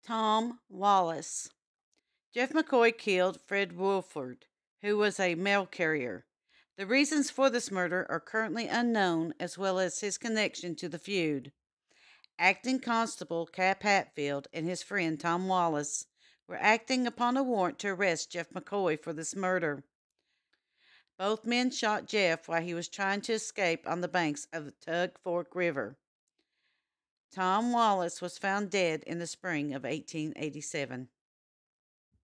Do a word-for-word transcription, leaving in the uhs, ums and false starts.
Tom Wallace. Jeff McCoy killed Fred Wolford, who was a mail carrier. The reasons for this murder are currently unknown, as well as his connection to the feud. Acting Constable Cap Hatfield and his friend Tom Wallace were acting upon a warrant to arrest Jeff McCoy for this murder. Both men shot Jeff while he was trying to escape on the banks of the Tug Fork River. Tom Wallace was found dead in the spring of eighteen eighty-seven.